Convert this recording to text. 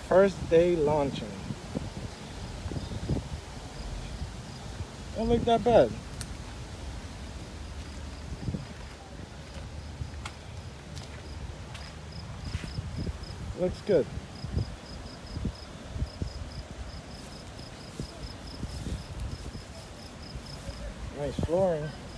First day launching. Don't look that bad. Looks good. Nice flooring.